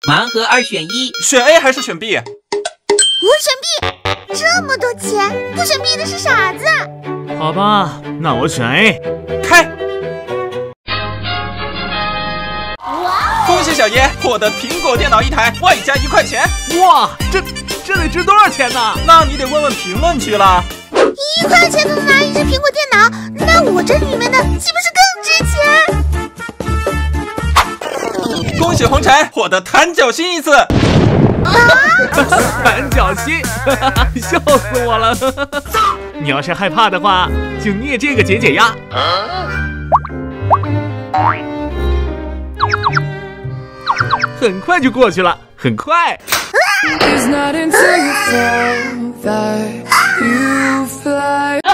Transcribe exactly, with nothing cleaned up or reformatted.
盲盒二选一， 选 A 还是选 B？ 我选 B， 这么多钱，不选 B 的是傻子。 好吧，那我选 A。 开！恭喜小耶获得苹果电脑一台，外加一块钱。 哇，这这得值多少钱呢？ 那你得问问评论区了。 一块钱就能拿一只苹果电脑，那我这里面的岂不是更值钱？ 恭喜红柴获得弹脚心一次。 弹脚心，笑死我了！你要是害怕的话，就捏这个解解压。很快就过去了，很快。It's not until you fall that you fly.